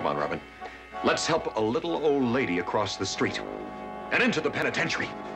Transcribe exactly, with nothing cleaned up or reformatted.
Come on, Robin. Let's help a little old lady across the street and into the penitentiary.